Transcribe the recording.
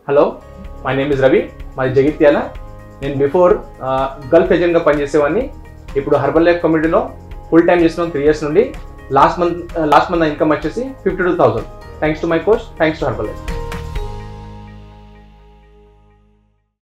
Hello, my name is Ravi, మాది జగిత్యాల. నేను before gulf ఏజెంట్గా పనిచేసేవాడిని. ఇప్పుడు హర్బల్ లైఫ్ కమ్యూనిటీలో ఫుల్ టైం చేస్తున్నాం 3 years నుండి. లాస్ట్ మంత్ నా ఇన్కమ్ వచ్చేసి 52,000. Thanks to my coach, thanks to herbal life.